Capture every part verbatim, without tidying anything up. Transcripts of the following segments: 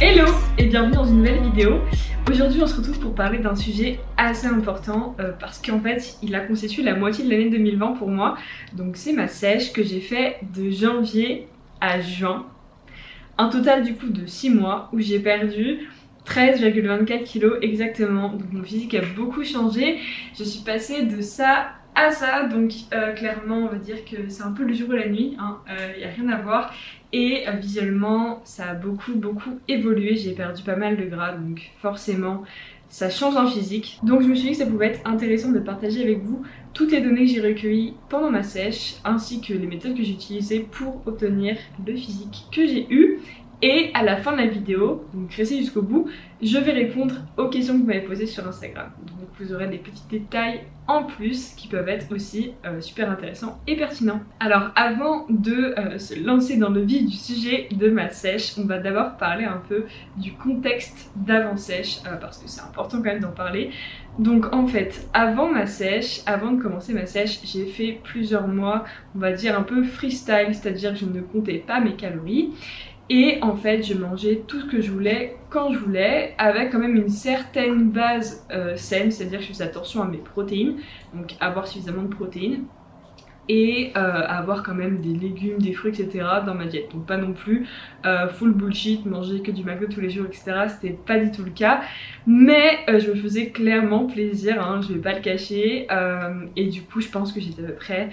Hello et bienvenue dans une nouvelle vidéo. Aujourd'hui on se retrouve pour parler d'un sujet assez important euh, parce qu'en fait il a constitué la moitié de l'année deux mille vingt pour moi. Donc c'est ma sèche que j'ai fait de janvier à juin. Un total du coup de six mois où j'ai perdu treize virgule vingt-quatre kilos exactement. Donc mon physique a beaucoup changé. Je suis passée de ça à ça, donc euh, clairement on va dire que c'est un peu le jour et la nuit, il hein, n'y euh, a rien à voir. Et euh, visuellement ça a beaucoup beaucoup évolué, j'ai perdu pas mal de gras, donc forcément ça change en physique. Donc je me suis dit que ça pouvait être intéressant de partager avec vous toutes les données que j'ai recueillies pendant ma sèche, ainsi que les méthodes que j'ai utilisées pour obtenir le physique que j'ai eu. Et à la fin de la vidéo, donc restez jusqu'au bout, je vais répondre aux questions que vous m'avez posées sur Instagram. Donc vous aurez des petits détails en plus qui peuvent être aussi euh, super intéressants et pertinents. Alors avant de euh, se lancer dans le vif du sujet de ma sèche, on va d'abord parler un peu du contexte d'avant sèche, euh, parce que c'est important quand même d'en parler. Donc en fait, avant ma sèche, avant de commencer ma sèche, j'ai fait plusieurs mois, on va dire un peu freestyle, c'est-à-dire que je ne comptais pas mes calories. Et en fait je mangeais tout ce que je voulais quand je voulais, avec quand même une certaine base euh, saine, c'est à dire que je faisais attention à mes protéines, donc avoir suffisamment de protéines et euh, avoir quand même des légumes, des fruits, et cetera dans ma diète. Donc pas non plus euh, full bullshit, manger que du McDo tous les jours, et cetera. C'était pas du tout le cas, mais euh, je me faisais clairement plaisir, hein, je vais pas le cacher, euh, et du coup je pense que j'étais à peu près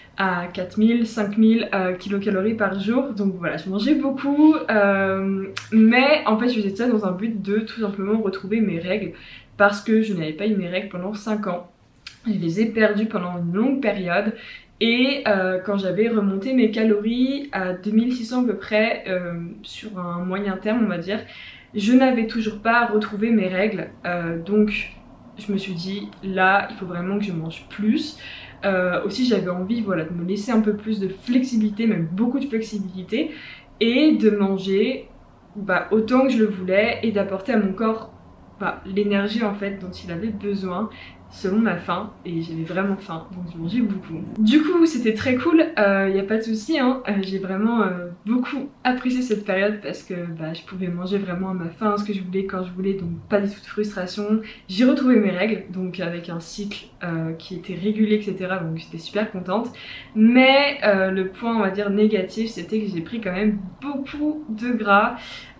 à quatre mille, cinq mille euh, kilocalories par jour. Donc voilà, je mangeais beaucoup, euh, mais en fait je faisais ça dans un but de tout simplement retrouver mes règles, parce que je n'avais pas eu mes règles pendant cinq ans. Je les ai perdues pendant une longue période, et euh, quand j'avais remonté mes calories à deux mille six cents à peu près, euh, sur un moyen terme on va dire, je n'avais toujours pas retrouvé mes règles, euh, donc je me suis dit là il faut vraiment que je mange plus. Euh, aussi j'avais envie voilà, de me laisser un peu plus de flexibilité, même beaucoup de flexibilité, et de manger bah, autant que je le voulais et d'apporter à mon corps bah, l'énergie en fait dont il avait besoin selon ma faim, et j'avais vraiment faim donc je mangeais beaucoup. Du coup c'était très cool, il euh, n'y a pas de souci, hein. euh, j'ai vraiment euh, beaucoup apprécié cette période parce que bah, je pouvais manger vraiment à ma faim, ce que je voulais quand je voulais, donc pas du tout de frustration. J'ai retrouvé mes règles, donc avec un cycle euh, qui était régulier, et cetera. Donc j'étais super contente, mais euh, le point on va dire négatif c'était que j'ai pris quand même beaucoup de gras.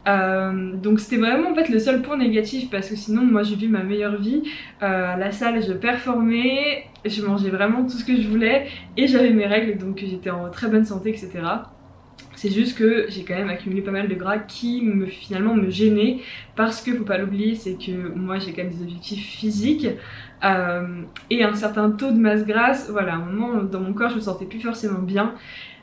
Euh, donc c'était vraiment en fait le seul point négatif, parce que sinon moi j'ai vu ma meilleure vie, euh, à la salle je performais, je mangeais vraiment tout ce que je voulais et j'avais mes règles, donc j'étais en très bonne santé, etc. C'est juste que j'ai quand même accumulé pas mal de gras qui me finalement me gênait, parce que faut pas l'oublier, c'est que moi j'ai quand même des objectifs physiques euh, et un certain taux de masse grasse. Voilà, à un moment dans mon corps je me sentais plus forcément bien.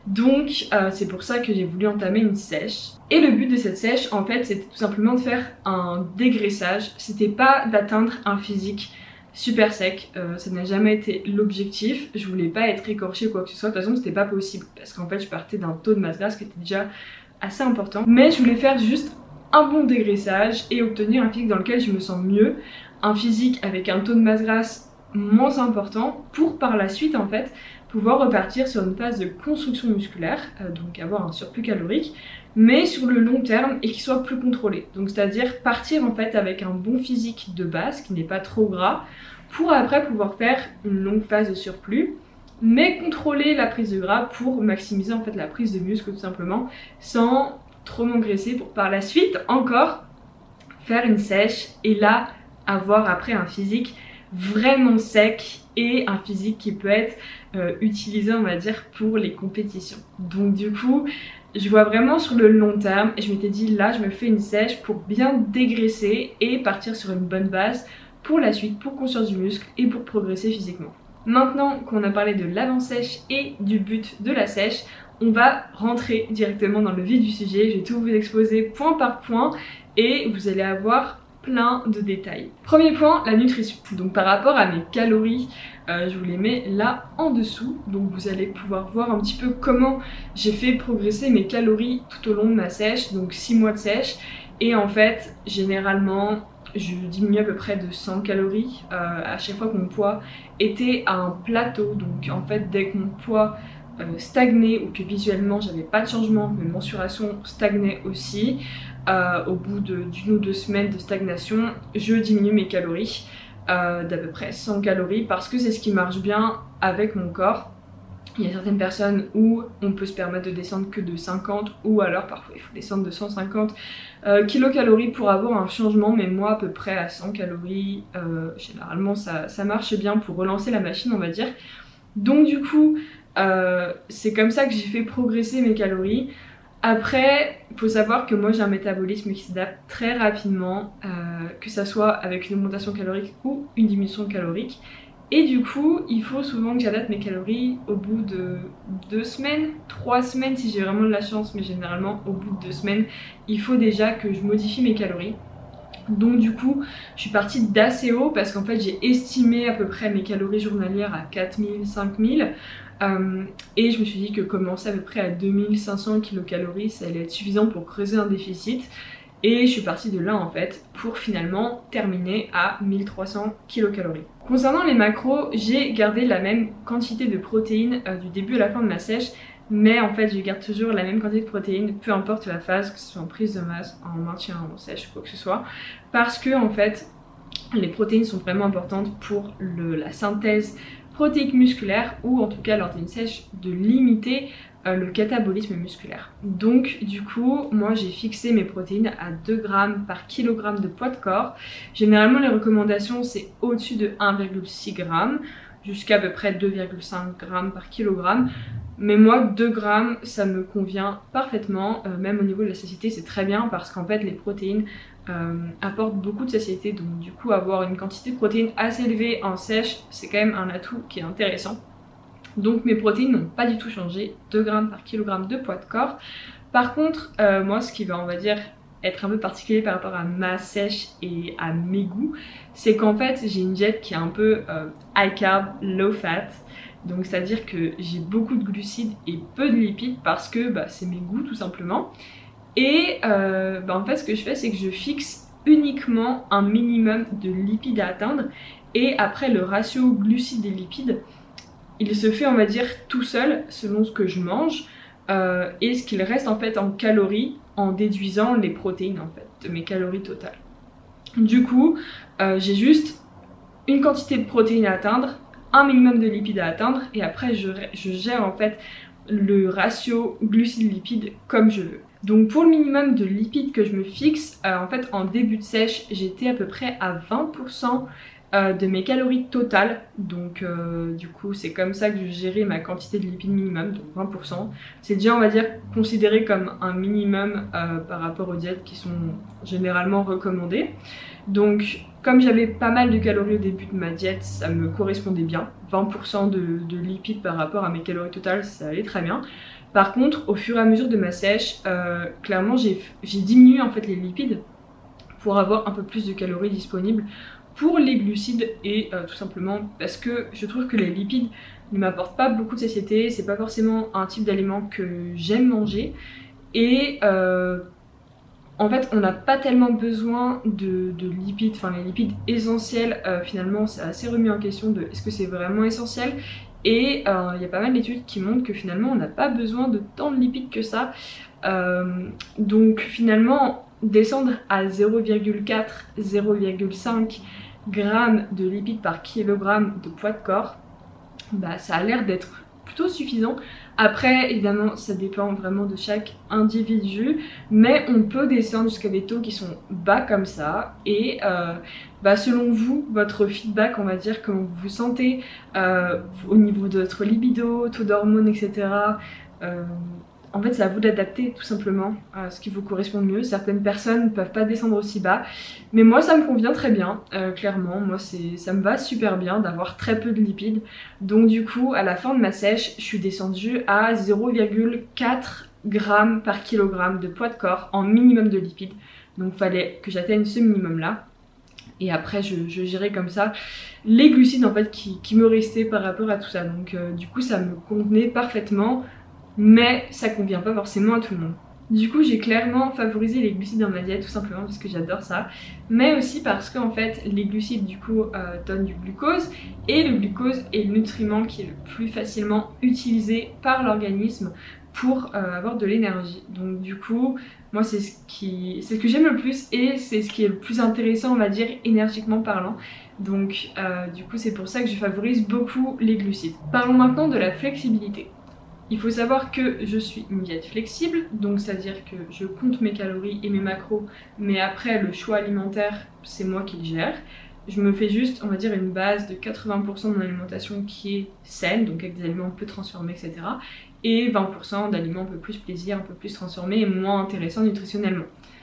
Donc euh, c'est pour ça que j'ai voulu entamer une sèche. Et le but de cette sèche en fait c'était tout simplement de faire un dégraissage. C'était pas d'atteindre un physique super sec, euh, ça n'a jamais été l'objectif. Je voulais pas être écorchée ou quoi que ce soit, de toute façon c'était pas possible, parce qu'en fait je partais d'un taux de masse grasse qui était déjà assez important. Mais je voulais faire juste un bon dégraissage et obtenir un physique dans lequel je me sens mieux, un physique avec un taux de masse grasse moins important, pour par la suite en fait pouvoir repartir sur une phase de construction musculaire, euh, donc avoir un surplus calorique, mais sur le long terme et qui soit plus contrôlé. Donc c'est à dire partir en fait avec un bon physique de base qui n'est pas trop gras, pour après pouvoir faire une longue phase de surplus, mais contrôler la prise de gras pour maximiser en fait la prise de muscle tout simplement, sans trop m'engraisser, pour par la suite encore faire une sèche et là avoir après un physique vraiment sec et un physique qui peut être euh, utilisé on va dire pour les compétitions. Donc du coup je vois vraiment sur le long terme, et je m'étais dit là je me fais une sèche pour bien dégraisser et partir sur une bonne base pour la suite, pour construire du muscle et pour progresser physiquement. Maintenant qu'on a parlé de l'avant-sèche et du but de la sèche, on va rentrer directement dans le vif du sujet. Je vais tout vous exposer point par point et vous allez avoir plein de détails. Premier point, la nutrition. Donc par rapport à mes calories, euh, je vous les mets là en dessous. Donc vous allez pouvoir voir un petit peu comment j'ai fait progresser mes calories tout au long de ma sèche, donc six mois de sèche. Et en fait, généralement, je diminue à peu près de cent calories euh, à chaque fois que mon poids était à un plateau. Donc en fait, dès que mon poids euh, stagnait ou que visuellement j'avais pas de changement, mes mensurations stagnaient aussi, euh, au bout d'une ou deux semaines de stagnation, je diminue mes calories euh, d'à peu près cent calories parce que c'est ce qui marche bien avec mon corps. Il y a certaines personnes où on peut se permettre de descendre que de cinquante ou alors parfois il faut descendre de cent cinquante euh, kilocalories pour avoir un changement, mais moi à peu près à cent calories, euh, généralement ça, ça marche bien pour relancer la machine on va dire. Donc du coup euh, c'est comme ça que j'ai fait progresser mes calories. Après, il faut savoir que moi j'ai un métabolisme qui s'adapte très rapidement, euh, que ça soit avec une augmentation calorique ou une diminution calorique. Et du coup, il faut souvent que j'adapte mes calories au bout de deux semaines, trois semaines si j'ai vraiment de la chance, mais généralement au bout de deux semaines, il faut déjà que je modifie mes calories. Donc du coup, je suis partie d'assez haut parce qu'en fait j'ai estimé à peu près mes calories journalières à quatre mille, cinq mille. Euh, et je me suis dit que commencer à peu près à deux mille cinq cents kilocalories, ça allait être suffisant pour creuser un déficit. Et je suis partie de là en fait pour finalement terminer à mille trois cents kilocalories. Concernant les macros, j'ai gardé la même quantité de protéines euh, du début à la fin de ma sèche, mais en fait je garde toujours la même quantité de protéines, peu importe la phase, que ce soit en prise de masse, en maintien, en sèche, quoi que ce soit, parce que en fait les protéines sont vraiment importantes pour le, la synthèse protéique musculaire, ou en tout cas lors d'une sèche de limiter euh, le catabolisme musculaire. Donc du coup moi j'ai fixé mes protéines à deux grammes par kilogramme de poids de corps. Généralement les recommandations c'est au-dessus de un virgule six grammes jusqu'à à peu près deux virgule cinq grammes par kilogramme. Mais moi deux grammes ça me convient parfaitement, euh, même au niveau de la satiété c'est très bien parce qu'en fait les protéines euh, apportent beaucoup de satiété, donc du coup avoir une quantité de protéines assez élevée en sèche c'est quand même un atout qui est intéressant. Donc mes protéines n'ont pas du tout changé, deux grammes par kilogramme de poids de corps. Par contre euh, moi ce qui va on va dire être un peu particulier par rapport à ma sèche et à mes goûts, c'est qu'en fait j'ai une diète qui est un peu euh, high carb, low fat. Donc c'est à dire que j'ai beaucoup de glucides et peu de lipides parce que bah, c'est mes goûts tout simplement. Et euh, bah, en fait ce que je fais c'est que je fixe uniquement un minimum de lipides à atteindre, et après le ratio glucides et lipides il se fait on va dire tout seul selon ce que je mange euh, et ce qu'il reste en fait en calories en déduisant les protéines en fait de mes calories totales. Du coup euh, j'ai juste une quantité de protéines à atteindre, un minimum de lipides à atteindre, et après je, je gère en fait le ratio glucides-lipides comme je veux. Donc pour le minimum de lipides que je me fixe, euh, en fait en début de sèche j'étais à peu près à vingt pour cent euh, de mes calories totales, donc euh, du coup c'est comme ça que je gérais ma quantité de lipides minimum, donc vingt pour cent. C'est déjà on va dire considéré comme un minimum euh, par rapport aux diètes qui sont généralement recommandées. Donc comme j'avais pas mal de calories au début de ma diète, ça me correspondait bien. vingt pour cent de, de lipides par rapport à mes calories totales, ça allait très bien. Par contre, au fur et à mesure de ma sèche, euh, clairement j'ai diminué en fait les lipides pour avoir un peu plus de calories disponibles pour les glucides, et euh, tout simplement parce que je trouve que les lipides ne m'apportent pas beaucoup de satiété, c'est pas forcément un type d'aliment que j'aime manger, et euh, en fait on n'a pas tellement besoin de, de lipides, enfin les lipides essentiels euh, finalement c'est assez remis en question de est-ce que c'est vraiment essentiel, et il euh, y a pas mal d'études qui montrent que finalement on n'a pas besoin de tant de lipides que ça. Euh, donc finalement descendre à zéro virgule quatre, zéro virgule cinq grammes de lipides par kilogramme de poids de corps, bah ça a l'air d'être plutôt suffisant. Après évidemment ça dépend vraiment de chaque individu, mais on peut descendre jusqu'à des taux qui sont bas comme ça, et euh, bah selon vous, votre feedback on va dire, comment vous vous sentez euh, au niveau de votre libido, taux d'hormones, et cetera. Euh, En fait c'est à vous d'adapter tout simplement à ce qui vous correspond le mieux. Certaines personnes ne peuvent pas descendre aussi bas, mais moi ça me convient très bien, euh, clairement. Moi ça me va super bien d'avoir très peu de lipides. Donc du coup à la fin de ma sèche je suis descendue à zéro virgule quatre grammes par kilogramme de poids de corps en minimum de lipides. Donc il fallait que j'atteigne ce minimum là. Et après je, je gérais comme ça les glucides en fait qui, qui me restaient par rapport à tout ça. Donc euh, du coup ça me convenait parfaitement, mais ça convient pas forcément à tout le monde. Du coup j'ai clairement favorisé les glucides dans ma diète tout simplement parce que j'adore ça, mais aussi parce qu'en fait les glucides du coup euh, donnent du glucose et le glucose est le nutriment qui est le plus facilement utilisé par l'organisme pour euh, avoir de l'énergie. Donc du coup moi c'est ce qui c'est ce que j'aime le plus et c'est ce qui est le plus intéressant on va dire énergiquement parlant. Donc euh, du coup c'est pour ça que je favorise beaucoup les glucides. Parlons maintenant de la flexibilité. Il faut savoir que je suis une diète flexible, donc c'est à dire que je compte mes calories et mes macros, mais après le choix alimentaire c'est moi qui le gère. Je me fais juste, on va dire, une base de quatre-vingts pour cent de mon alimentation qui est saine, donc avec des aliments peu transformés, et cetera. Et vingt pour cent d'aliments un peu plus plaisir, un peu plus transformés et moins intéressants nutritionnellement.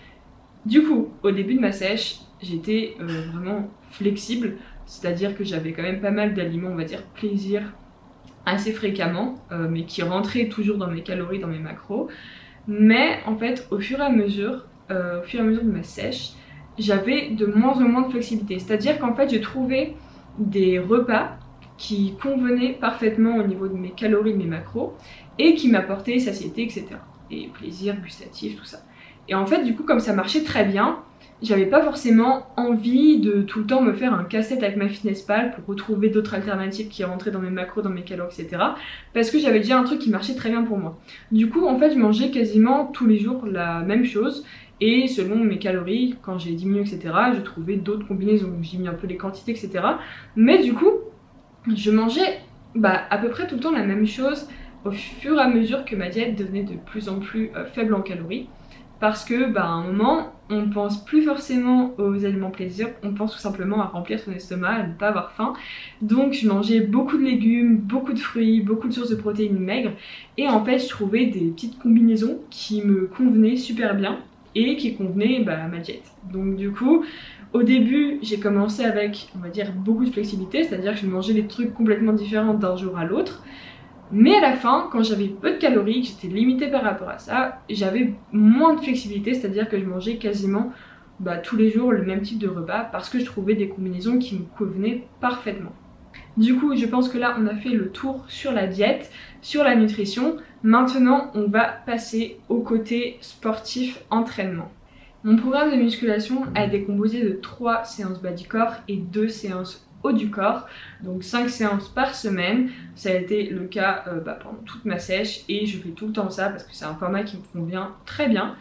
Du coup, au début de ma sèche, j'étais euh, vraiment flexible, c'est-à-dire que j'avais quand même pas mal d'aliments, on va dire, plaisir, assez fréquemment, euh, mais qui rentraient toujours dans mes calories, dans mes macros. Mais en fait, au fur et à mesure, euh, au fur et à mesure de ma sèche, j'avais de moins en moins de flexibilité. C'est-à-dire qu'en fait, j'ai trouvé des repas qui convenaient parfaitement au niveau de mes calories, de mes macros, et qui m'apportaient satiété, et cetera. Et plaisir gustatif, tout ça. Et en fait, du coup, comme ça marchait très bien, j'avais pas forcément envie de tout le temps me faire un casse-tête avec MyFitnessPal pour retrouver d'autres alternatives qui rentraient dans mes macros, dans mes calories, et cetera. Parce que j'avais déjà un truc qui marchait très bien pour moi. Du coup, en fait, je mangeais quasiment tous les jours la même chose. Et selon mes calories, quand j'ai diminué, et cetera, je trouvais d'autres combinaisons. Donc j'ai mis un peu les quantités, et cetera. Mais du coup, je mangeais bah, à peu près tout le temps la même chose au fur et à mesure que ma diète devenait de plus en plus euh, faible en calories. Parce que bah, à un moment, on pense plus forcément aux aliments plaisir, on pense tout simplement à remplir son estomac, à ne pas avoir faim. Donc je mangeais beaucoup de légumes, beaucoup de fruits, beaucoup de sources de protéines maigres. Et en fait, je trouvais des petites combinaisons qui me convenaient super bien et qui convenaient bah, à ma diète. Donc du coup, au début, j'ai commencé avec, on va dire, beaucoup de flexibilité, c'est-à-dire que je mangeais des trucs complètement différents d'un jour à l'autre. Mais à la fin, quand j'avais peu de calories, que j'étais limitée par rapport à ça, j'avais moins de flexibilité, c'est-à-dire que je mangeais quasiment bah, tous les jours le même type de repas parce que je trouvais des combinaisons qui me convenaient parfaitement. Du coup, je pense que là, on a fait le tour sur la diète, sur la nutrition. Maintenant, on va passer au côté sportif entraînement. Mon programme de musculation a été composé de trois séances bas du corps et deux séances haut du corps, donc cinq séances par semaine. Ça a été le cas euh, bah, pendant toute ma sèche et je fais tout le temps ça parce que c'est un format qui me convient très bien.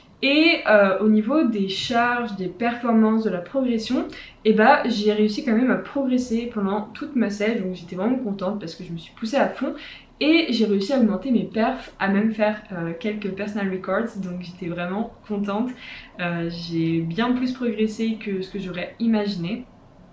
Et euh, au niveau des charges, des performances, de la progression, et bah j'ai réussi quand même à progresser pendant toute ma sèche, donc j'étais vraiment contente parce que je me suis poussée à fond et j'ai réussi à augmenter mes perfs, à même faire euh, quelques personal records, donc j'étais vraiment contente. Euh, j'ai bien plus progressé que ce que j'aurais imaginé.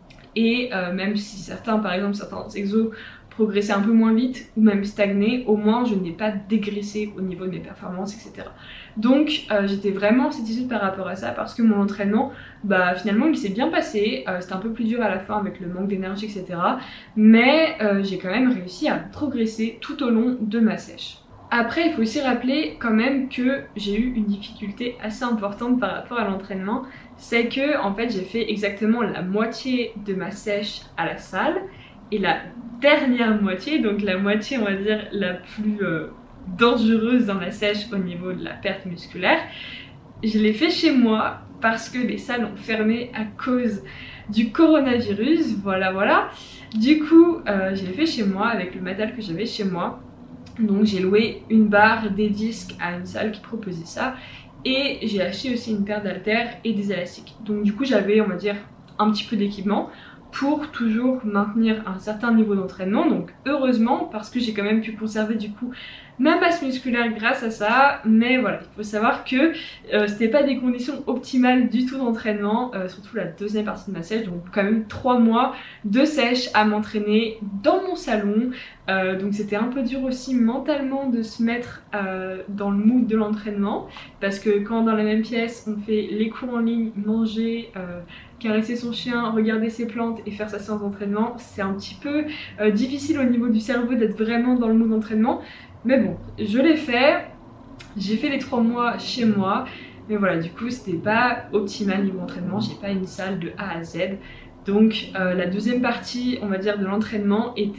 Et euh, même si certains, par exemple certains exos progressaient un peu moins vite ou même stagnaient, au moins je n'ai pas dégraissé au niveau de mes performances, et cetera. Donc euh, j'étais vraiment satisfaite par rapport à ça parce que mon entraînement, bah finalement il s'est bien passé. Euh, c'était un peu plus dur à la fin avec le manque d'énergie, et cetera. Mais euh, j'ai quand même réussi à progresser tout au long de ma sèche. Après, il faut aussi rappeler quand même que j'ai eu une difficulté assez importante par rapport à l'entraînement. C'est que en fait j'ai fait exactement la moitié de ma sèche à la salle et la dernière moitié, donc la moitié on va dire la plus euh, dangereuse dans ma sèche au niveau de la perte musculaire, je l'ai fait chez moi parce que les salles ont fermé à cause du coronavirus, voilà voilà. Du coup euh, je l'ai fait chez moi avec le matériel que j'avais chez moi. Donc j'ai loué une barre, des disques à une salle qui proposait ça. Et j'ai acheté aussi une paire d'haltères et des élastiques. Donc du coup j'avais, on va dire, un petit peu d'équipement pour toujours maintenir un certain niveau d'entraînement. Donc heureusement, parce que j'ai quand même pu conserver du coup ma masse musculaire grâce à ça. Mais voilà, il faut savoir que euh, c'était pas des conditions optimales du tout d'entraînement, euh, surtout la deuxième partie de ma sèche. Donc quand même trois mois de sèche à m'entraîner dans mon salon. Euh, donc c'était un peu dur aussi mentalement de se mettre euh, dans le mood de l'entraînement, parce que quand dans la même pièce on fait les cours en ligne, manger, euh, caresser son chien, regarder ses plantes et faire sa séance d'entraînement, c'est un petit peu euh, difficile au niveau du cerveau d'être vraiment dans le mood d'entraînement. Mais bon, je l'ai fait, j'ai fait les trois mois chez moi, mais voilà, du coup c'était pas optimal niveau entraînement, j'ai pas une salle de A à Z. Donc euh, la deuxième partie, on va dire, de l'entraînement était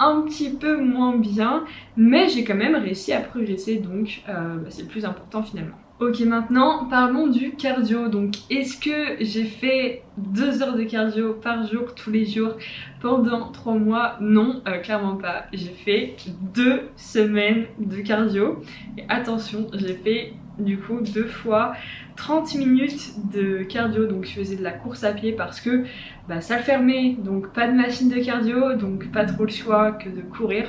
un petit peu moins bien, mais j'ai quand même réussi à progresser, donc euh, bah, c'est le plus important finalement. Ok, maintenant parlons du cardio. Donc est-ce que j'ai fait deux heures de cardio par jour tous les jours pendant trois mois? Non, euh, clairement pas. J'ai fait deux semaines de cardio et attention, j'ai fait du coup deux fois trente minutes de cardio. Donc je faisais de la course à pied parce que bah, ça le fermait, donc pas de machine de cardio, donc pas trop le choix que de courir.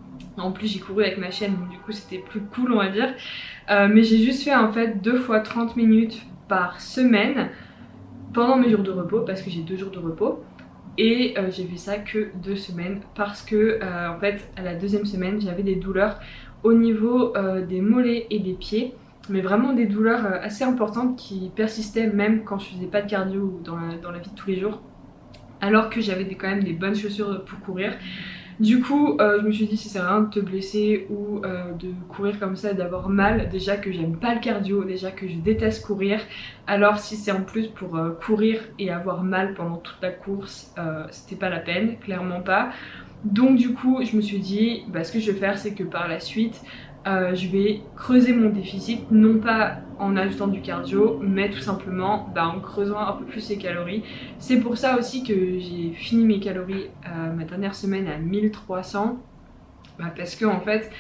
En plus j'ai couru avec ma chaîne, donc du coup c'était plus cool on va dire. Euh, mais j'ai juste fait en fait deux fois trente minutes par semaine pendant mes jours de repos, parce que j'ai deux jours de repos. Et euh, j'ai fait ça que deux semaines parce que euh, en fait à la deuxième semaine j'avais des douleurs au niveau euh, des mollets et des pieds. Mais vraiment des douleurs euh, assez importantes qui persistaient même quand je faisais pas de cardio ou dans la, dans la vie de tous les jours. Alors que j'avais des, quand même des bonnes chaussures pour courir. Du coup, euh, je me suis dit si c'est rien de te blesser ou euh, de courir comme ça, d'avoir mal, déjà que j'aime pas le cardio, déjà que je déteste courir, alors si c'est en plus pour euh, courir et avoir mal pendant toute la course, euh, c'était pas la peine, clairement pas. Donc du coup, je me suis dit, bah, ce que je vais faire, c'est que par la suite, euh, je vais creuser mon déficit, non pas en ajoutant du cardio, mais tout simplement bah, en creusant un peu plus les calories. C'est pour ça aussi que j'ai fini mes calories euh, ma dernière semaine à mille trois cents, bah, parce que en fait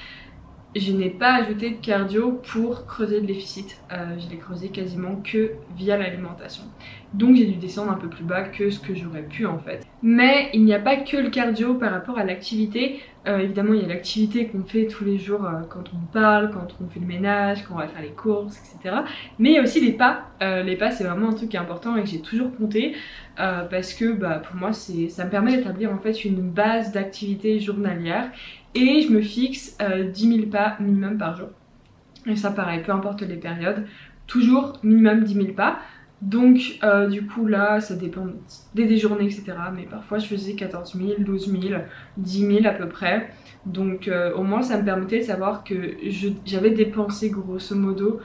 je n'ai pas ajouté de cardio pour creuser le déficit, euh, je l'ai creusé quasiment que via l'alimentation. Donc j'ai dû descendre un peu plus bas que ce que j'aurais pu en fait. Mais il n'y a pas que le cardio par rapport à l'activité. Euh, évidemment il y a l'activité qu'on fait tous les jours euh, quand on parle, quand on fait le ménage, quand on va faire les courses, et cetera. Mais il y a aussi les pas. Euh, les pas c'est vraiment un truc qui est important et que j'ai toujours compté. Euh, parce que bah, pour moi ça me permet d'établir en fait une base d'activité journalière. Et je me fixe euh, dix mille pas minimum par jour. Et ça pareil, peu importe les périodes, toujours minimum dix mille pas. Donc euh, du coup là ça dépend des, des journées et cetera. Mais parfois je faisais quatorze mille, douze mille, dix mille à peu près. Donc euh, au moins ça me permettait de savoir que j'avais dépensé grosso modo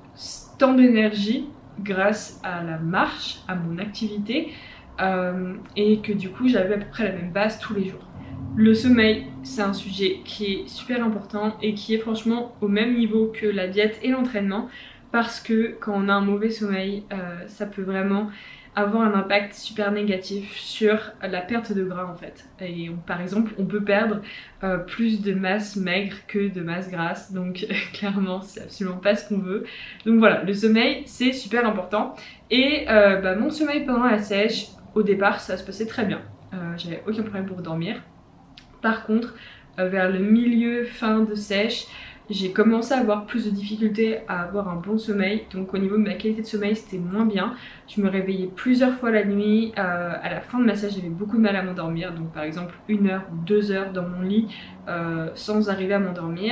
tant d'énergie grâce à la marche, à mon activité. Euh, et que du coup j'avais à peu près la même base tous les jours. Le sommeil, c'est un sujet qui est super important et qui est franchement au même niveau que la diète et l'entraînement, parce que quand on a un mauvais sommeil, euh, ça peut vraiment avoir un impact super négatif sur la perte de gras en fait. Et on, par exemple, on peut perdre euh, plus de masse maigre que de masse grasse, donc clairement c'est absolument pas ce qu'on veut. Donc voilà, le sommeil c'est super important. Et euh, bah, mon sommeil pendant la sèche, au départ ça se passait très bien, euh, j'avais aucun problème pour dormir. Par contre, euh, vers le milieu, fin de sèche, j'ai commencé à avoir plus de difficultés à avoir un bon sommeil. Donc au niveau de ma qualité de sommeil, c'était moins bien. Je me réveillais plusieurs fois la nuit. Euh, à la fin de ma sèche, j'avais beaucoup de mal à m'endormir. Donc par exemple une heure ou deux heures dans mon lit euh, sans arriver à m'endormir.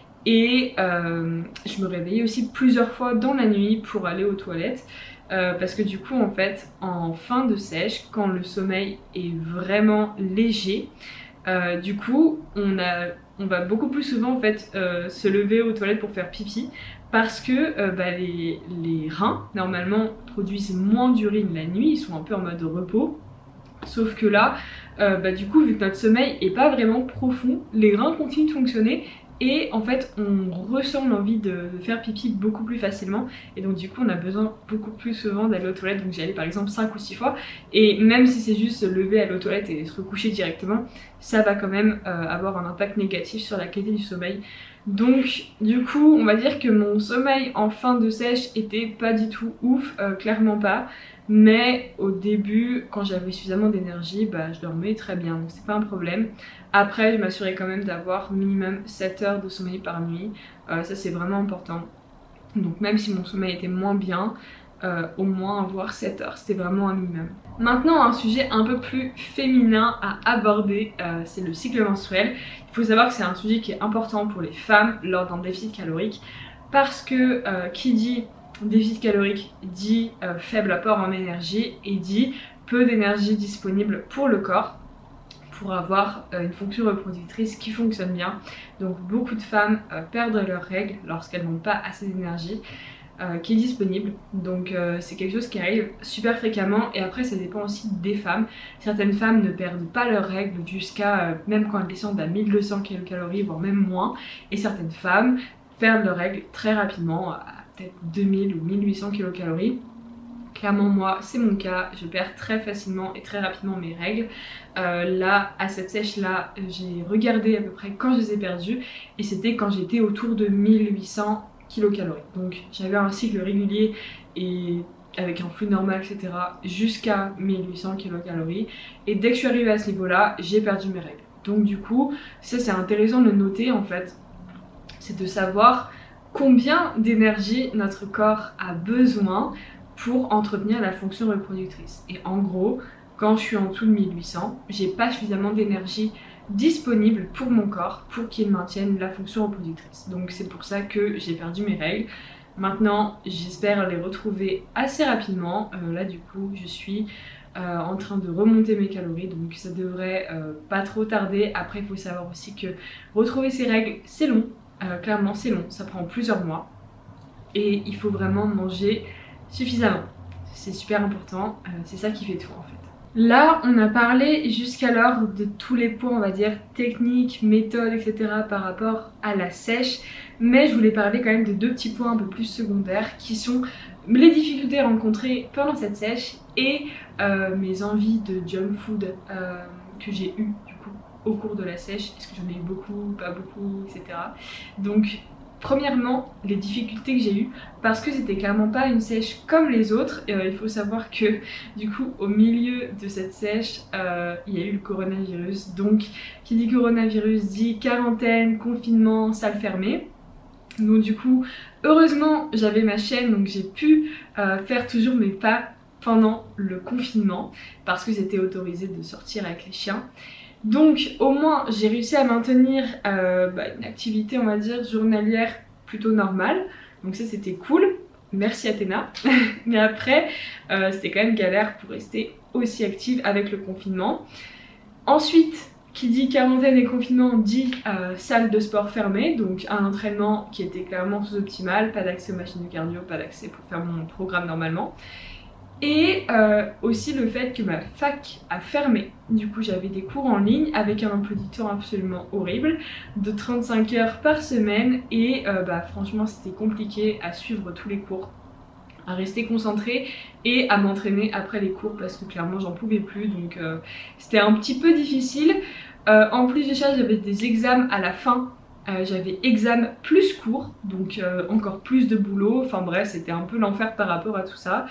Et euh, je me réveillais aussi plusieurs fois dans la nuit pour aller aux toilettes. Euh, parce que du coup en fait, en fin de sèche, quand le sommeil est vraiment léger, Euh, du coup, on, a, on va beaucoup plus souvent en fait euh, se lever aux toilettes pour faire pipi, parce que euh, bah, les, les reins normalement produisent moins d'urine la nuit, ils sont un peu en mode repos. Sauf que là, euh, bah, du coup, vu que notre sommeil est pas vraiment profond, les reins continuent de fonctionner. Et en fait on ressent l'envie de faire pipi beaucoup plus facilement. Et donc du coup on a besoin beaucoup plus souvent d'aller aux toilettes. Donc j'y allais par exemple cinq ou six fois. Et même si c'est juste se lever, aller aux toilettes et se recoucher directement, ça va quand même euh, avoir un impact négatif sur la qualité du sommeil. Donc du coup on va dire que mon sommeil en fin de sèche était pas du tout ouf, euh, clairement pas. Mais au début, quand j'avais suffisamment d'énergie, bah, je dormais très bien, donc c'est pas un problème. Après, je m'assurais quand même d'avoir minimum sept heures de sommeil par nuit, euh, ça c'est vraiment important. Donc même si mon sommeil était moins bien, euh, au moins avoir sept heures, c'était vraiment un minimum. Maintenant, un sujet un peu plus féminin à aborder, euh, c'est le cycle menstruel. Il faut savoir que c'est un sujet qui est important pour les femmes lors d'un déficit calorique, parce que euh, qui dit déficit calorique dit euh, faible apport en énergie et dit peu d'énergie disponible pour le corps pour avoir euh, une fonction reproductrice qui fonctionne bien. Donc beaucoup de femmes euh, perdent leurs règles lorsqu'elles n'ont pas assez d'énergie. euh, qui est disponible. Donc euh, c'est quelque chose qui arrive super fréquemment et après ça dépend aussi des femmes. Certaines femmes ne perdent pas leurs règles jusqu'à, euh, même quand elles descendent à mille deux cents kilocalories, voire même moins. Et certaines femmes perdent leurs règles très rapidement, à peut-être deux mille ou mille huit cents kilocalories. Clairement moi c'est mon cas, je perds très facilement et très rapidement mes règles. Euh, là à cette sèche là j'ai regardé à peu près quand je les ai perdues et c'était quand j'étais autour de mille huit cents kilocalories. Donc j'avais un cycle régulier et avec un flux normal etc jusqu'à mille huit cents kilocalories et dès que je suis arrivée à ce niveau là j'ai perdu mes règles. Donc du coup ça c'est intéressant de le noter en fait, c'est de savoir combien d'énergie notre corps a besoin pour entretenir la fonction reproductrice. Et en gros, quand je suis en dessous de mille huit cents, j'ai pas suffisamment d'énergie disponible pour mon corps pour qu'il maintienne la fonction reproductrice. Donc c'est pour ça que j'ai perdu mes règles. Maintenant, j'espère les retrouver assez rapidement. Euh, là du coup, je suis euh, en train de remonter mes calories, donc ça devrait euh, pas trop tarder. Après, il faut savoir aussi que retrouver ses règles, c'est long. Euh, clairement, c'est long. Ça prend plusieurs mois. Et il faut vraiment manger suffisamment, c'est super important, euh, c'est ça qui fait tout en fait. Là on a parlé jusqu'alors de tous les points on va dire techniques, méthodes etc par rapport à la sèche, mais je voulais parler quand même de deux petits points un peu plus secondaires qui sont les difficultés rencontrées pendant cette sèche et euh, mes envies de junk food euh, que j'ai eu du coup au cours de la sèche, est-ce que j'en ai eu beaucoup, pas beaucoup etc. Donc premièrement, les difficultés que j'ai eues, parce que c'était clairement pas une sèche comme les autres. Euh, il faut savoir que du coup au milieu de cette sèche, euh, il y a eu le coronavirus. Donc qui dit coronavirus dit quarantaine, confinement, salle fermée. Donc du coup, heureusement j'avais ma chaîne, donc j'ai pu euh, faire toujours mes pas pendant le confinement, parce que c'était autorisé de sortir avec les chiens. Donc au moins j'ai réussi à maintenir euh, bah, une activité on va dire journalière plutôt normale. Donc ça c'était cool, merci Athéna. Mais après euh, c'était quand même galère pour rester aussi active avec le confinement. Ensuite qui dit quarantaine et confinement dit euh, salle de sport fermée. Donc un entraînement qui était clairement sous-optimal, pas d'accès aux machines de cardio, pas d'accès pour faire mon programme normalement. Et euh, aussi le fait que ma fac a fermé. Du coup j'avais des cours en ligne avec un emploi du temps absolument horrible de trente-cinq heures par semaine et euh, bah, franchement c'était compliqué à suivre tous les cours, à rester concentrée et à m'entraîner après les cours parce que clairement j'en pouvais plus, donc euh, c'était un petit peu difficile. Euh, en plus de ça j'avais des examens à la fin. Euh, j'avais examen plus cours, donc euh, encore plus de boulot, enfin bref c'était un peu l'enfer par rapport à tout ça.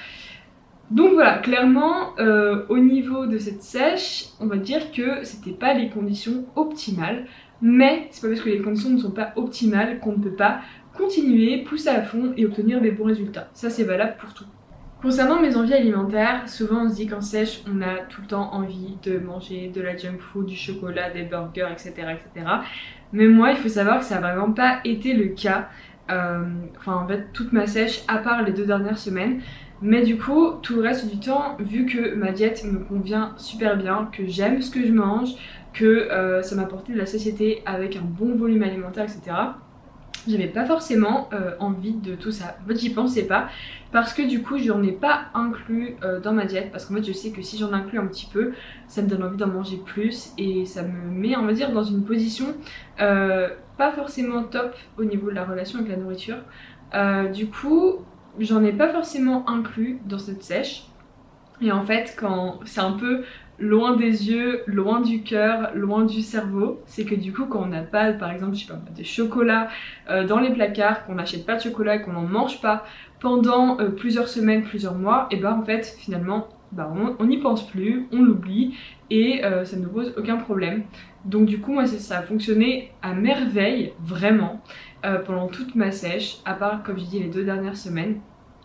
Donc voilà, clairement euh, au niveau de cette sèche, on va dire que c'était pas les conditions optimales, mais c'est pas parce que les conditions ne sont pas optimales qu'on ne peut pas continuer, pousser à fond et obtenir des bons résultats. Ça c'est valable pour tout. Concernant mes envies alimentaires, souvent on se dit qu'en sèche on a tout le temps envie de manger de la junk food, du chocolat, des burgers, et cetera et cetera. Mais moi il faut savoir que ça n'a vraiment pas été le cas, euh, enfin en fait toute ma sèche à part les deux dernières semaines. Mais du coup, tout le reste du temps, vu que ma diète me convient super bien, que j'aime ce que je mange, que euh, ça m'a apporté de la satiété avec un bon volume alimentaire, et cetera, j'avais pas forcément euh, envie de tout ça. En fait, j'y pensais pas parce que du coup, j'en ai pas inclus euh, dans ma diète. Parce qu'en fait, je sais que si j'en inclus un petit peu, ça me donne envie d'en manger plus et ça me met, on va dire, dans une position euh, pas forcément top au niveau de la relation avec la nourriture. Euh, du coup, j'en ai pas forcément inclus dans cette sèche. Et en fait, quand c'est un peu loin des yeux, loin du cœur, loin du cerveau, c'est que du coup quand on n'a pas par exemple je sais pas, de chocolat euh, dans les placards, qu'on n'achète pas de chocolat et qu'on n'en mange pas pendant euh, plusieurs semaines, plusieurs mois, et bah en fait finalement bah, on n'y pense plus, on l'oublie et euh, ça ne nous pose aucun problème. Donc du coup moi ça a fonctionné à merveille vraiment euh, pendant toute ma sèche, à part comme je dis les deux dernières semaines.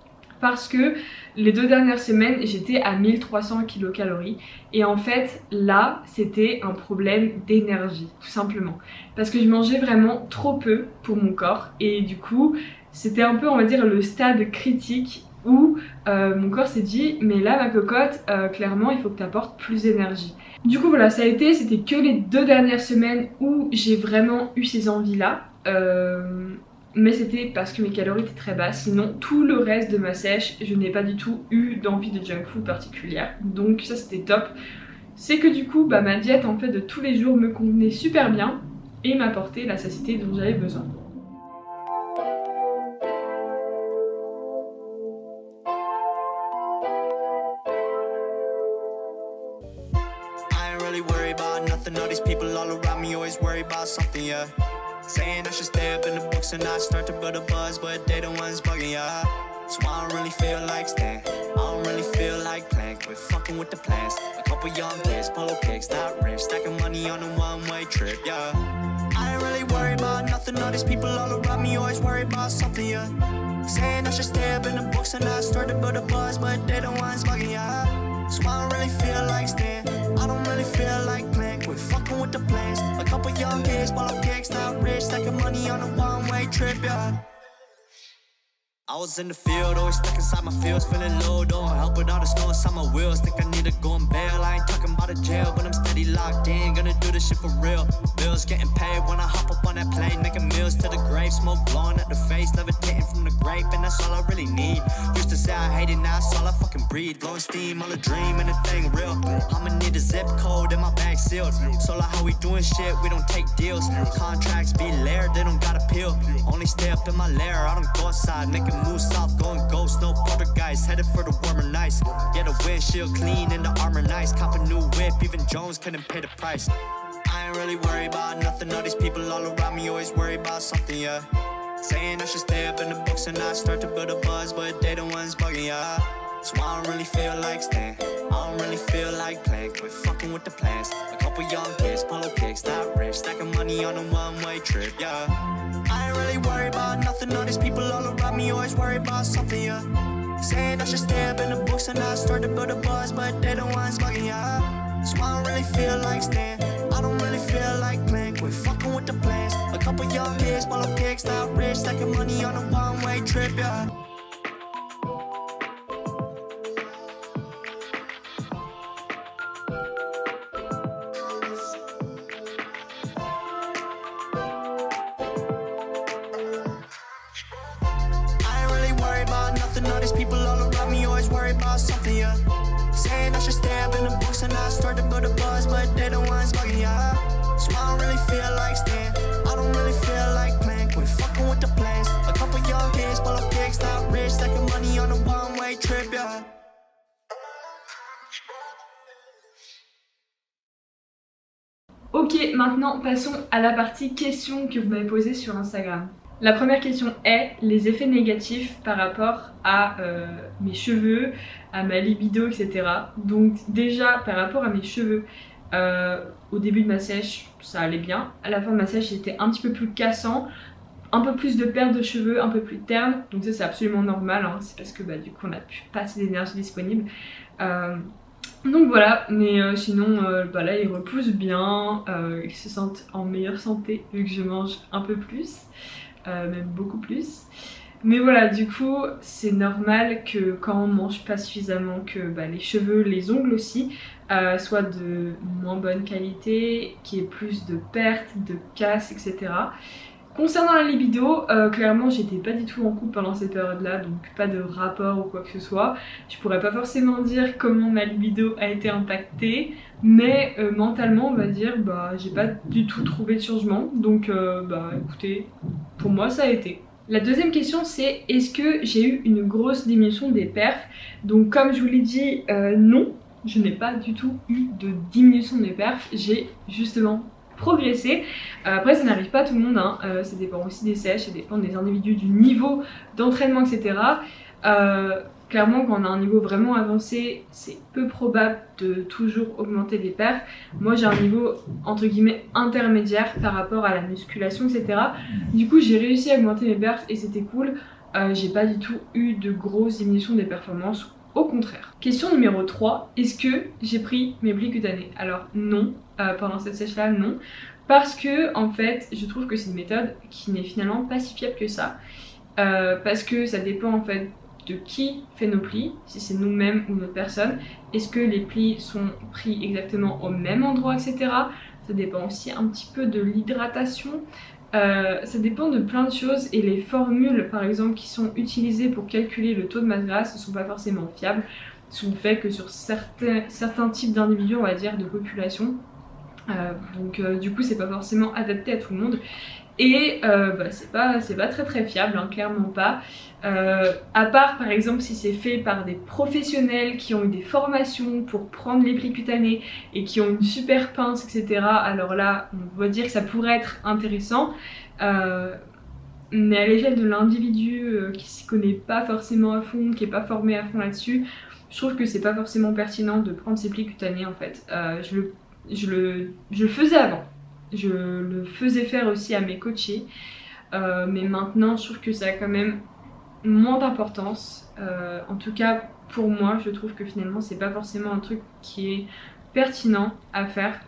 Parce que les deux dernières semaines j'étais à mille trois cents kilocalories et en fait là c'était un problème d'énergie tout simplement parce que je mangeais vraiment trop peu pour mon corps et du coup c'était un peu on va dire le stade critique où euh, mon corps s'est dit mais là ma cocotte euh, clairement il faut que tu apportes plus d'énergie. Du coup voilà ça a été, c'était que les deux dernières semaines où j'ai vraiment eu ces envies là. Euh... mais c'était parce que mes calories étaient très basses. Sinon tout le reste de ma sèche, je n'ai pas du tout eu d'envie de junk food particulière, donc ça c'était top. C'est que du coup bah, ma diète en fait de tous les jours me convenait super bien et m'apportait la satiété dont j'avais besoin. Saying I should stay up in the books and not start to build a buzz, but they the ones bugging ya. So I don't really feel like staying. I don't really feel like playing. Quit fucking with the plans. A couple young kids, polo kicks, not rich, stacking money on a one-way trip, yeah. I ain't really worried about nothing. All these people all around me always worry about something, yeah. Saying I should stay up in the books and not start to build a buzz, but they the ones bugging ya. So I don't really feel like staying. I don't really feel like playing. Quit fucking with the plans. A couple young kids, polo kicks, not rich, stacking money on a one-way trip, yeah. I was in the field, always stuck inside my fields, feeling low, don't help with all the snow inside my wheels. Think I need to go and bail, I ain't talking about a jail, but I'm steady locked in, gonna do this shit for real. Bills getting paid when I hop up on that plane, making meals to the grave, smoke blowing at the face, levitating from the grape, and that's all I really need. Used to say I hate it, now it's all I fucking breathe. Blowing steam, all a dream, and the thing real. I'ma need a zip code and my bag sealed. So like how we doing shit, we don't take deals. Contracts be layered, they don't got a peel. Only stay up in my lair, I don't go outside, making move south, going ghost, no poltergeist, headed for the warmer nights. Yeah, the windshield clean and the armor nice. Cop a new whip, even Jones couldn't pay the price. I ain't really worried about nothing. All these people all around me always worry about something, yeah. Saying I should stay up in the books and not start to build a buzz, but they the ones bugging, yeah. So I don't really feel like staying. I don't really feel like playing. Quit fucking with the plans. A couple young kids, polo kicks, not rich, stacking money on a one-way trip, yeah. I ain't really worried about nothing. All these people all around me always worry about something, yeah. Saying I should stay up in the books and not start to build a buzz, but they the ones bugging, yeah. So I don't really feel like staying. I don't really feel like playing. Quit fucking with the plans. A couple young kids, polo kicks, not rich, stacking money on a one-way trip, yeah. All these people all around me always worry about something, yeah. Saying I should stay up in the books and not start to build a buzz, but they the ones bugging, yeah. So I don't really feel like staying. I don't really feel like playing. Quit fucking with the plans. A couple young kids, polo kicks, not rich, stacking money on a one-way trip, yeah. Ok, maintenant passons à la partie questions que vous m'avez posées sur Instagram. La première question est les effets négatifs par rapport à euh, mes cheveux, à ma libido, et cetera. Donc déjà par rapport à mes cheveux, euh, au début de ma sèche ça allait bien. À la fin de ma sèche j'étais un petit peu plus cassant, un peu plus de perte de cheveux, un peu plus terne. Donc ça c'est absolument normal, hein. C'est parce que bah, du coup on n'a plus pas assez d'énergie disponible. Euh, Donc voilà, mais euh, sinon euh, bah là ils repoussent bien, euh, ils se sentent en meilleure santé vu que je mange un peu plus. Euh, même beaucoup plus. Mais voilà, du coup c'est normal que quand on mange pas suffisamment, que bah, les cheveux, les ongles aussi euh, soient de moins bonne qualité, qu'il y ait plus de pertes, de casse, et cetera. Concernant la libido, euh, clairement j'étais pas du tout en couple pendant cette période là, donc pas de rapport ou quoi que ce soit. Je pourrais pas forcément dire comment ma libido a été impactée, mais euh, mentalement on va dire bah j'ai pas du tout trouvé de changement, donc euh, bah écoutez, pour moi ça a été. La deuxième question c'est est-ce que j'ai eu une grosse diminution des perfs? Donc comme je vous l'ai dit, euh, non, je n'ai pas du tout eu de diminution des perfs, j'ai justement progresser. Euh, après ça n'arrive pas à tout le monde, hein. euh, ça dépend aussi des sèches, ça dépend des individus, du niveau d'entraînement, et cetera. Euh, clairement quand on a un niveau vraiment avancé, c'est peu probable de toujours augmenter les perfs. Moi j'ai un niveau entre guillemets intermédiaire par rapport à la musculation, et cetera. Du coup j'ai réussi à augmenter mes perfs et c'était cool. Euh, j'ai pas du tout eu de grosses diminutions des performances, au contraire. Question numéro trois, est-ce que j'ai pris mes plis cutanés? Alors non, euh, pendant cette sèche là non, parce que en fait je trouve que c'est une méthode qui n'est finalement pas si fiable que ça, euh, parce que ça dépend en fait de qui fait nos plis, si c'est nous-mêmes ou notre personne. Est-ce que les plis sont pris exactement au même endroit, et cetera. Ça dépend aussi un petit peu de l'hydratation, Euh, ça dépend de plein de choses et les formules par exemple qui sont utilisées pour calculer le taux de masse grasse ne sont pas forcément fiables, sont faits que sur certains, certains types d'individus, on va dire, de population. Euh, donc euh, du coup c'est pas forcément adapté à tout le monde. Et euh, bah, c'est pas, c'est pas très très fiable, hein, clairement pas. Euh, à part par exemple si c'est fait par des professionnels qui ont eu des formations pour prendre les plis cutanés et qui ont une super pince, et cetera. Alors là, on va dire que ça pourrait être intéressant. Euh, mais à l'échelle de l'individu euh, qui s'y connaît pas forcément à fond, qui est pas formé à fond là-dessus, je trouve que c'est pas forcément pertinent de prendre ces plis cutanés en fait. Euh, je, le, je, le, je le faisais avant. Je le faisais faire aussi à mes coachés, euh, mais maintenant je trouve que ça a quand même moins d'importance. Euh, en tout cas pour moi, je trouve que finalement c'est pas forcément un truc qui est pertinent à faire.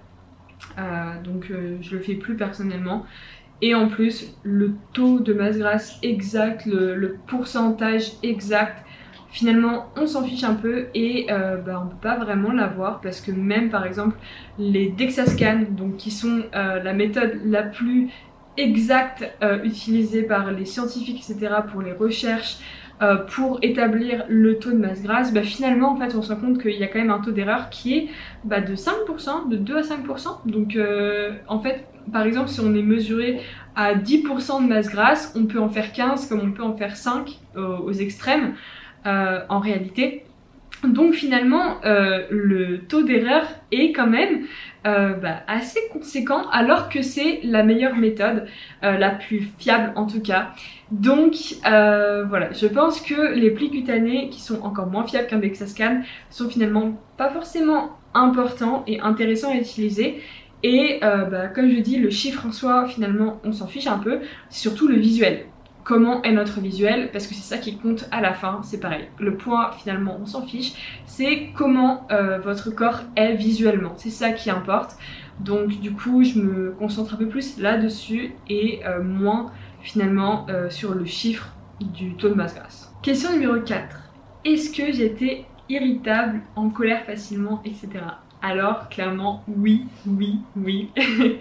Euh, donc euh, je le fais plus personnellement. Et en plus, le taux de masse grasse exact, le, le pourcentage exact, finalement on s'en fiche un peu et euh, bah, on peut pas vraiment l'avoir parce que même par exemple les DEXA scans, donc qui sont euh, la méthode la plus exacte euh, utilisée par les scientifiques, et cetera pour les recherches, euh, pour établir le taux de masse grasse, bah, finalement en fait on se rend compte qu'il y a quand même un taux d'erreur qui est bah, de cinq pour cent, de deux à cinq pour cent. Donc euh, en fait par exemple si on est mesuré à dix pour cent de masse grasse, on peut en faire quinze comme on peut en faire cinq euh, aux extrêmes. Euh, en réalité, donc finalement euh, le taux d'erreur est quand même euh, bah, assez conséquent alors que c'est la meilleure méthode, euh, la plus fiable en tout cas. Donc euh, voilà, je pense que les plis cutanés qui sont encore moins fiables qu'un DEXA scan sont finalement pas forcément importants et intéressants à utiliser. Et euh, bah, comme je dis, le chiffre en soi finalement on s'en fiche un peu, c'est surtout le visuel. Comment est notre visuel, parce que c'est ça qui compte à la fin, c'est pareil. Le point finalement on s'en fiche, c'est comment euh, votre corps est visuellement, c'est ça qui importe. Donc du coup je me concentre un peu plus là-dessus et euh, moins finalement euh, sur le chiffre du taux de masse grasse. Question numéro quatre. Est-ce que j'étais irritable, en colère facilement, et cetera. Alors clairement oui, oui, oui.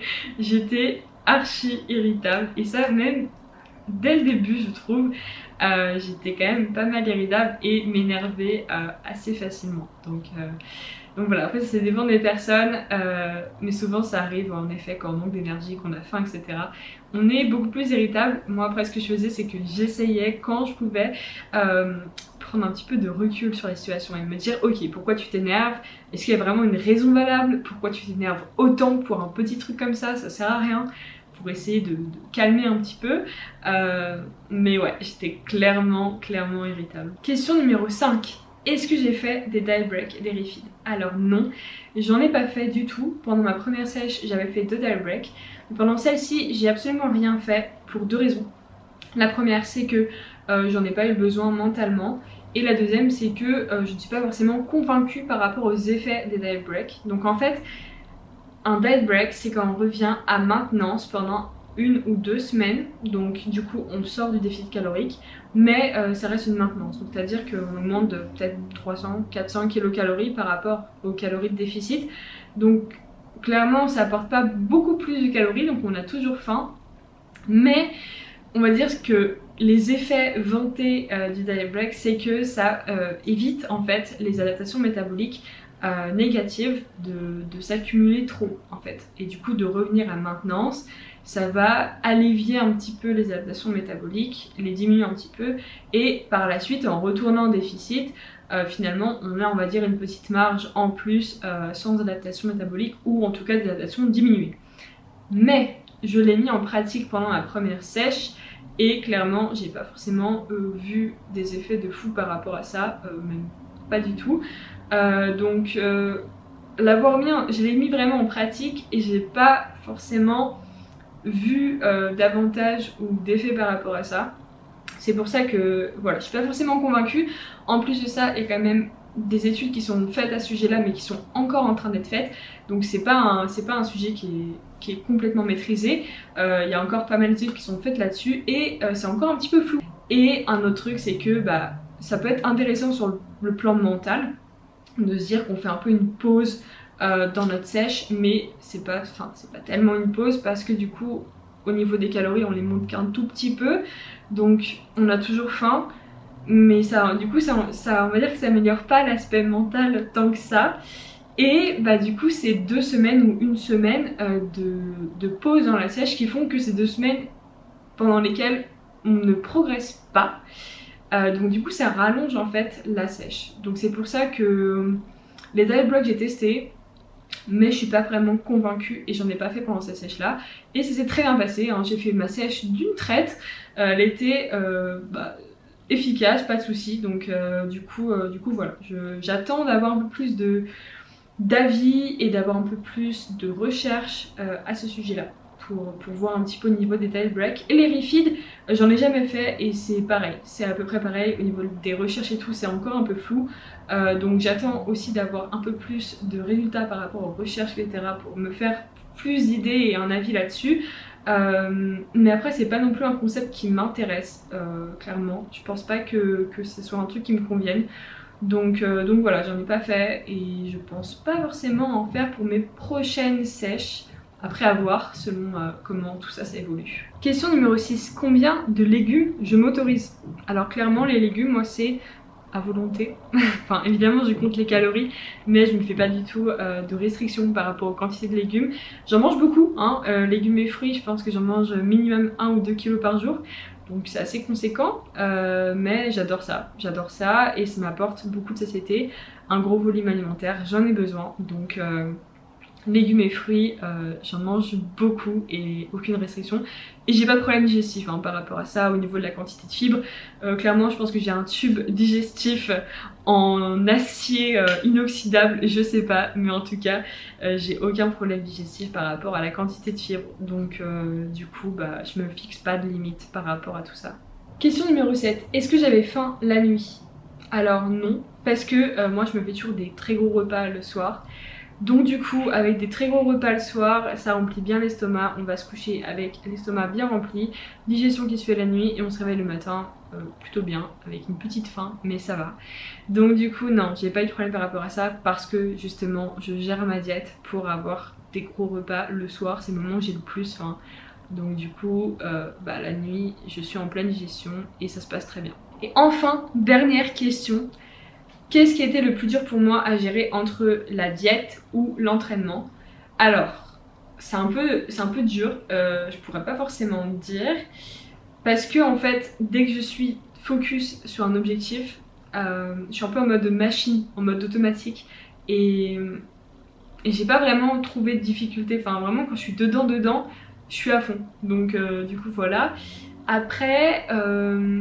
J'étais archi irritable et ça même dès le début je trouve. Euh, j'étais quand même pas mal irritable et m'énervais euh, assez facilement. Donc, euh, donc voilà, après ça dépend des personnes, euh, mais souvent ça arrive en effet quand on manque d'énergie, qu'on a faim, et cetera. On est beaucoup plus irritable. Moi après ce que je faisais c'est que j'essayais quand je pouvais euh, prendre un petit peu de recul sur la situation et me dire ok, pourquoi tu t'énerves? Est-ce qu'il y a vraiment une raison valable? Pourquoi tu t'énerves autant pour un petit truc comme ça? Ça sert à rien. Pour essayer de, de calmer un petit peu, euh, mais ouais, j'étais clairement, clairement irritable. Question numéro cinq. Est-ce que j'ai fait des diet breaks et des refeeds? Alors non, j'en ai pas fait du tout. Pendant ma première sèche, j'avais fait deux diet breaks. Pendant celle-ci, j'ai absolument rien fait pour deux raisons. La première, c'est que euh, j'en ai pas eu besoin mentalement. Et la deuxième, c'est que euh, je ne suis pas forcément convaincue par rapport aux effets des diet breaks. Donc en fait, un diet break, c'est quand on revient à maintenance pendant une ou deux semaines. Donc du coup, on sort du déficit calorique, mais euh, ça reste une maintenance. Donc c'est-à-dire qu'on augmente de peut-être trois cents à quatre cents kilocalories par rapport aux calories de déficit. Donc clairement, ça apporte pas beaucoup plus de calories, donc on a toujours faim. Mais on va dire que les effets vantés euh, du diet break, c'est que ça euh, évite en fait les adaptations métaboliques Euh, négative de, de s'accumuler trop en fait, et du coup de revenir à maintenance. Ça va allévier un petit peu les adaptations métaboliques, les diminuer un petit peu, et par la suite en retournant en déficit, euh, finalement on a on va dire une petite marge en plus euh, sans adaptation métabolique, ou en tout cas des adaptations diminuées. Mais je l'ai mis en pratique pendant la première sèche et clairement j'ai pas forcément euh, vu des effets de fou par rapport à ça, euh, même pas du tout. Euh, donc euh, l'avoir mis, je l'ai mis vraiment en pratique et j'ai pas forcément vu euh, d'avantages ou d'effets par rapport à ça. C'est pour ça que voilà, je suis pas forcément convaincue. En plus de ça, il y a quand même des études qui sont faites à ce sujet là mais qui sont encore en train d'être faites, donc c'est pas un, c'est pas un sujet qui est, qui est complètement maîtrisé. Euh, il y a encore pas mal d'études qui sont faites là-dessus et euh, c'est encore un petit peu flou. Et un autre truc, c'est que bah, ça peut être intéressant sur le plan mental de se dire qu'on fait un peu une pause euh, dans notre sèche, mais c'est pas, enfin, c'est pas tellement une pause parce que du coup au niveau des calories on les monte qu'un tout petit peu, donc on a toujours faim, mais ça, du coup ça, ça, on va dire que ça améliore pas l'aspect mental tant que ça. Et bah du coup c'est deux semaines ou une semaine euh, de, de pause dans la sèche qui font que c'est deux semaines pendant lesquelles on ne progresse pas. Euh, donc du coup ça rallonge en fait la sèche. Donc c'est pour ça que les diet blocks j'ai testé, mais je suis pas vraiment convaincue et j'en ai pas fait pendant cette sèche là. Et ça s'est très bien passé, hein. J'ai fait ma sèche d'une traite, euh, elle était euh, bah, efficace, pas de soucis. Donc euh, du coup, euh, du coup voilà, j'attends d'avoir un peu plus de d'avis et d'avoir un peu plus de recherche euh, à ce sujet là pour, pour voir un petit peu au niveau des diet breaks. Et les refeeds euh, j'en ai jamais fait et c'est pareil, c'est à peu près pareil au niveau des recherches et tout, c'est encore un peu flou, euh, donc j'attends aussi d'avoir un peu plus de résultats par rapport aux recherches etc pour me faire plus d'idées et un avis là-dessus. Euh, mais après c'est pas non plus un concept qui m'intéresse euh, clairement, je pense pas que, que ce soit un truc qui me convienne. Donc, euh, donc voilà, j'en ai pas fait et je pense pas forcément en faire pour mes prochaines sèches, après à voir selon euh, comment tout ça s'évolue. Question numéro six, combien de légumes je m'autorise? Alors clairement les légumes moi c'est à volonté, enfin évidemment je compte les calories mais je me fais pas du tout euh, de restrictions par rapport aux quantités de légumes. J'en mange beaucoup, hein, euh, légumes et fruits je pense que j'en mange minimum un ou deux kilos par jour. Donc c'est assez conséquent, euh, mais j'adore ça, j'adore ça et ça m'apporte beaucoup de satiété, un gros volume alimentaire, j'en ai besoin. Donc euh, légumes et fruits, euh, j'en mange beaucoup et aucune restriction. Et j'ai pas de problème digestif hein, par rapport à ça, au niveau de la quantité de fibres. Euh, clairement je pense que j'ai un tube digestif en acier euh, inoxydable, je sais pas, mais en tout cas euh, j'ai aucun problème digestif par rapport à la quantité de fibres. Donc euh, du coup bah, je me fixe pas de limite par rapport à tout ça. Question numéro sept, est-ce que j'avais faim la nuit? Alors non, parce que euh, moi je me fais toujours des très gros repas le soir. Donc du coup avec des très gros repas le soir ça remplit bien l'estomac, on va se coucher avec l'estomac bien rempli, digestion qui se fait la nuit et on se réveille le matin euh, plutôt bien avec une petite faim mais ça va. Donc du coup non, j'ai pas eu de problème par rapport à ça parce que justement je gère ma diète pour avoir des gros repas le soir, c'est le moment où j'ai le plus faim. Donc du coup euh, bah, la nuit je suis en pleine digestion et ça se passe très bien. Et enfin dernière question. Qu'est-ce qui était le plus dur pour moi à gérer entre la diète ou l'entraînement? Alors, c'est un peu, c'est un peu dur, euh, je pourrais pas forcément dire, parce que en fait, dès que je suis focus sur un objectif, euh, je suis un peu en mode machine, en mode automatique, et, et j'ai pas vraiment trouvé de difficulté, enfin vraiment quand je suis dedans dedans, je suis à fond, donc euh, du coup voilà. Après... Euh,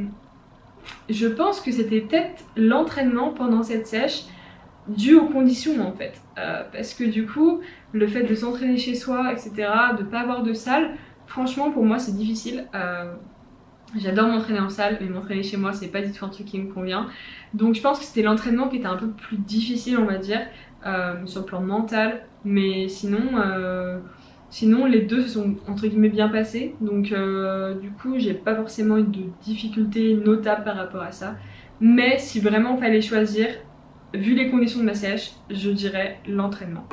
je pense que c'était peut-être l'entraînement pendant cette sèche dû aux conditions en fait, euh, parce que du coup le fait de s'entraîner chez soi etc, de pas avoir de salle, franchement pour moi c'est difficile. euh, j'adore m'entraîner en salle mais m'entraîner chez moi c'est pas du tout un truc qui me convient, donc je pense que c'était l'entraînement qui était un peu plus difficile on va dire, euh, sur le plan mental, mais sinon euh, Sinon les deux se sont entre guillemets bien passés, donc euh, du coup j'ai pas forcément eu de difficultés notables par rapport à ça. Mais si vraiment il fallait choisir, vu les conditions de ma sèche, je dirais l'entraînement.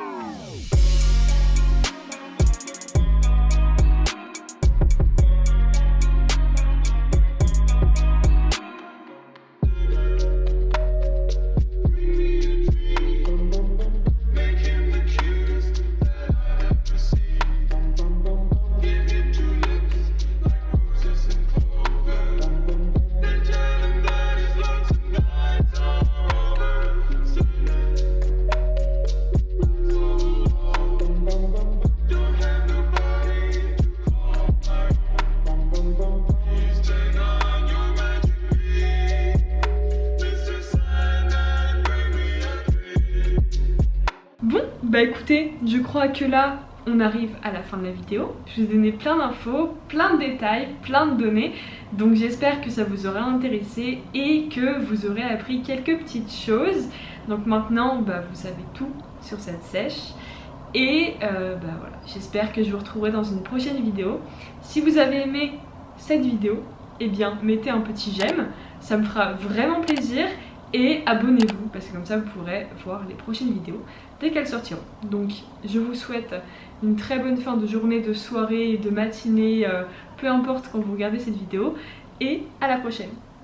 Bah écoutez, je crois que là on arrive à la fin de la vidéo. Je vous ai donné plein d'infos, plein de détails, plein de données. Donc j'espère que ça vous aura intéressé et que vous aurez appris quelques petites choses. Donc maintenant bah, vous savez tout sur cette sèche. Et euh, bah voilà, j'espère que je vous retrouverai dans une prochaine vidéo. Si vous avez aimé cette vidéo, eh bien mettez un petit j'aime, ça me fera vraiment plaisir. et abonnez-vous parce que comme ça vous pourrez voir les prochaines vidéos dès qu'elles sortiront. Donc je vous souhaite une très bonne fin de journée, de soirée, de matinée, euh, peu importe quand vous regardez cette vidéo, et à la prochaine.